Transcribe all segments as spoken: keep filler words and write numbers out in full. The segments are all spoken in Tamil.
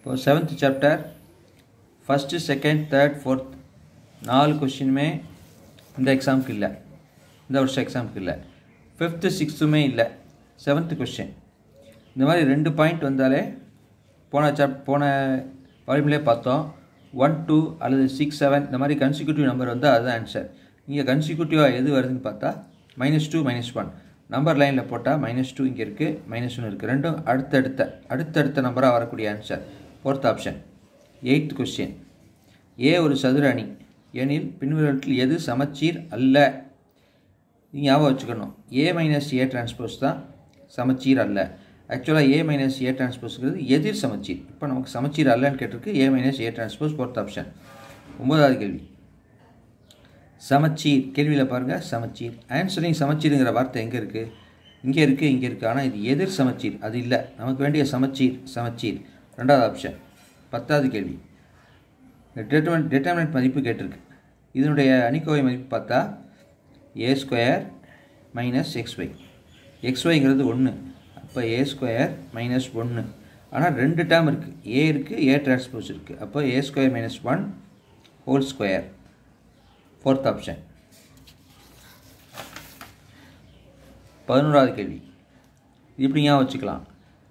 இப்போ seventh chapter first second third fourth நாலு கொஷினுமே இந்த எக்ஸாமுக்கு இல்லை, இந்த வருஷம் எக்ஸாமுக்கு இல்லை. ஃபிஃப்த்து சிக்ஸ்த்துமே இல்லை, செவன்த்து கொஷின். இந்த மாதிரி ரெண்டு பாயிண்ட் வந்தாலே போன சாப் போன வால்யூம்லேயே பார்த்தோம். ஒன் டூ அல்லது சிக்ஸ் செவன் இந்த மாதிரி கன்சிக்யூட்டிவ் நம்பர் வந்தால் அதுதான் ஆன்சர். இங்கே கன்சிக்யூட்டிவாக எது வருதுன்னு பார்த்தா minus two minus one number லைனில் போட்டால் மைனஸ் டூ இங்கே இருக்குது, மைனஸ் ஒன்று இருக்குது. ரெண்டும் அடுத்தடுத்த அடுத்தடுத்த நம்பராக வரக்கூடிய answer. Fourth option. Eighth question. A ஒரு சதுர அணி எனில் பின்வருவற்றில் எது சமச்சீர் அல்ல? நீங்கள் ஞாபகம் வச்சுக்கணும், ஏ மைனஸ் ஏ டிரான்ஸ்போஸ் தான் சமச்சீர் அல்ல. ஆக்சுவலாக ஏ மைனஸ் ஏ டிரான்ஸ்போஸ்ங்கிறது எதிர் சமச்சீர். இப்போ நமக்கு சமச்சீர் அல்லன்னு கேட்டிருக்கு A minus A transpose. Fourth option. ஒன்பதாவது கேள்வி சமச்சீர். கேள்வியில் பாருங்கள் சமச்சீர். ஆன்சரிங் சமச்சீருங்கிற வார்த்தை எங்கே இருக்குது? இங்கே இருக்குது, இங்கே இருக்குது. ஆனால் இது எதிர் சமச்சீர், அது இல்லை. நமக்கு வேண்டிய சமச்சீர் சமச்சீர். ரெண்டாவது ஆப்ஷன். பத்தாவது கேள்வி டிட்டர்மினன்ட் டிட்டர்மினன்ட் மதிப்பு கேட்டிருக்கு. இதனுடைய அணிக்கோவை மதிப்பு பார்த்தா A square minus X Y. X ஒய்ங்கிறது ஒன்று, அப்போ ஏ ஸ்கொயர் மைனஸ் ஒன்று. ஆனால் ரெண்டு டேர்ம் இருக்குது, ஏ இருக்குது, ஏ டிரான்ஸ்போஸ் இருக்குது. அப்போ A square minus one whole square. Fourth option. பதினோராவது கேள்வி இப்படி ஞாபகம் வச்சுக்கலாம்.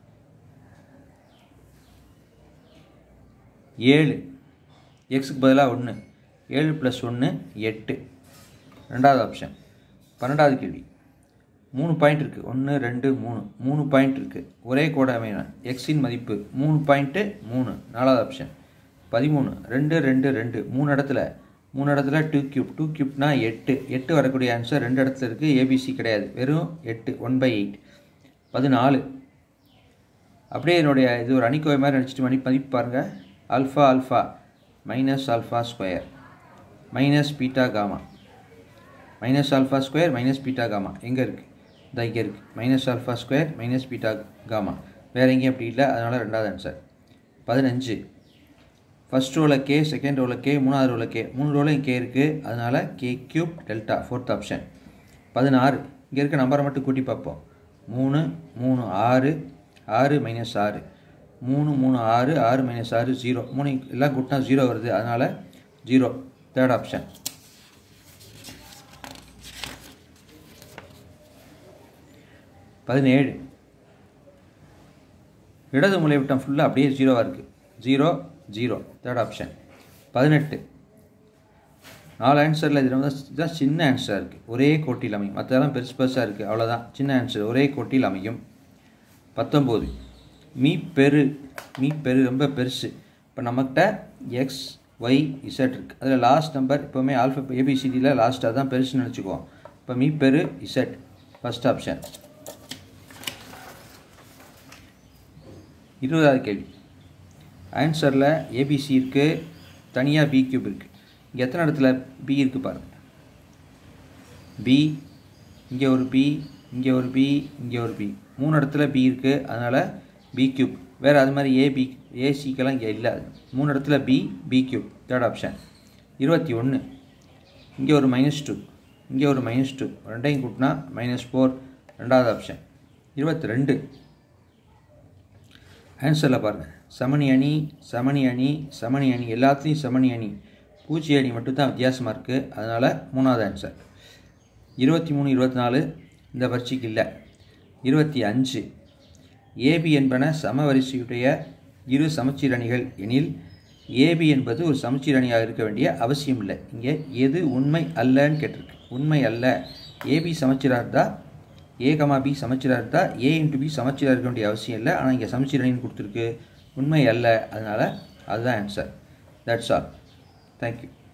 ஏழு எக்ஸுக்கு பதிலாக ஒன்று, ஏழு ப்ளஸ் ஒன்று எட்டு. ரெண்டாவது ஆப்ஷன். பன்னெண்டாவது கேள்வி மூணு பாயிண்ட் இருக்குது, ஒன்று ரெண்டு மூணு மூணு பாயிண்ட் இருக்குது. ஒரே கோட அமையணும். எக்ஸின் மதிப்பு மூணு பாயிண்ட்டு மூணு. நாலாவது ஆப்ஷன். பதிமூணு ரெண்டு ரெண்டு ரெண்டு மூணு இடத்துல மூணு இடத்துல டூ கியூப். டூ கியூப்னா எட்டு. எட்டு வரக்கூடிய ஆன்சர் ரெண்டு இடத்துல இருக்குது, ஏபிசி கிடையாது, வெறும் எட்டு, ஒன் பை எயிட். பதினாலு அப்படியே என்னுடைய இது ஒரு அணிக்கோவை மாதிரி நினச்சிட்டு மணி மதிப்பு பாருங்கள். Alpha alpha minus alpha square minus beta gamma. Minus alpha square minus beta gamma எங்கே இருக்குது? இந்த இங்கே இருக்குது. Minus alpha square minus beta gamma. வேறு எங்கேயும் அப்படி இல்லை, அதனால் ரெண்டாவது ஆன்சர். பதினஞ்சு ஃபஸ்ட் ரோவில் கே, செகண்ட் ரோவில் கே, மூணாவது ரோவில் கே. மூணு ரோலையும் கே இருக்குது, அதனால் K cube delta. Fourth option. பதினாறு இங்கே இருக்க நம்பரை மட்டும் கூட்டி பார்ப்போம். மூணு மூணு ஆறு, ஆறு மைனஸ் ஆறு, மூணு மூணு ஆறு, ஆறு மைனஸ் ஆறு ஜீரோ. மூணு எல்லாம் கூட்டினா ஜீரோ வருது, அதனால் ஜீரோ. Third option. பதினேழு இடது மூலை விட்டம் ஃபுல்லாக அப்படியே ஜீரோவாக இருக்குது, ஜீரோ ஜீரோ. Third option. பதினெட்டு நாலு ஆன்சரில் இதில் வந்து இதுதான் சின்ன ஆன்சராக இருக்குது, ஒரே கோட்டியில் அமையும். மற்றதெல்லாம் பெருசு பெருசாக இருக்குது, அவ்வளோதான். சின்ன ஆன்சர் ஒரே கோட்டியில் அமையும். பத்தொம்போது மீ பெரு. மீ பெரு ரொம்ப பெருசு. இப்போ நம்மகிட்ட எக்ஸ் ஒய் இசட் இருக்குது, அதில் லாஸ்ட் நம்பர் எப்போவுமே ஆல்ஃபா ஏபிசிடியில் லாஸ்ட்டாக தான் பெருசுன்னு நினச்சிக்குவோம். இப்போ மீ பெரு இசட். First option. இருபதாவது கேள்வி. ஆன்சரில் ஏபிசி இருக்குது, தனியாக பி கியூப் இருக்குது. இங்கே எத்தனை இடத்துல பி இருக்குது பாருங்கள். பி, இங்கே ஒரு பி, இங்கே ஒரு பி, இங்கே ஒரு பி. மூணு இடத்துல பி இருக்குது, அதனால் பி கியூப். வேறு அது மாதிரி ஏபி ஏசிக்கெல்லாம் இங்கே இல்லை. மூணு இடத்துல B, B cube. Third option. இருபத்தி ஒன்று இங்கே ஒரு மைனஸ் டூ, இங்கே ஒரு மைனஸ் டூ. ரெண்டையும் கூட்டினா மைனஸ் ஃபோர். ரெண்டாவது ஆப்ஷன். இருபத்தி ரெண்டு ஆன்சரில் பாருங்கள். சமணி அணி, சமணி அணி, சமணி அணி, எல்லாத்துலேயும் சமணி அணி. பூஜ்ய அணி மட்டும்தான் வித்தியாசமாக இருக்குது, அதனால் மூணாவது ஆன்சர். இருபத்தி மூணு இருபத்தி நாலு இந்த பரீட்சைக்கு இல்லை. இருபத்தி அஞ்சு ஏபி என்பன சமவரிசையுடைய இரு சமச்சீர் அணிகள் எனில் ஏபி என்பது ஒரு சமச்சீர் அணியாக இருக்க வேண்டிய அவசியம் இல்லை. இங்கே எது உண்மை அல்லன்னு கேட்டிருக்கு. உண்மை அல்ல. ஏபி சமச்சீராக இருந்தால், ஏ கமா பி சமச்சீராக இருந்தால் ஏ இன்ட்டு பி சமச்சீராக இருக்க வேண்டிய அவசியம் இல்லை. ஆனால் இங்கே சமச்சீர் அணின்னு கொடுத்துருக்கு, உண்மை அல்ல, அதனால் அதுதான் ஆன்சர். That's all. தேங்க்யூ.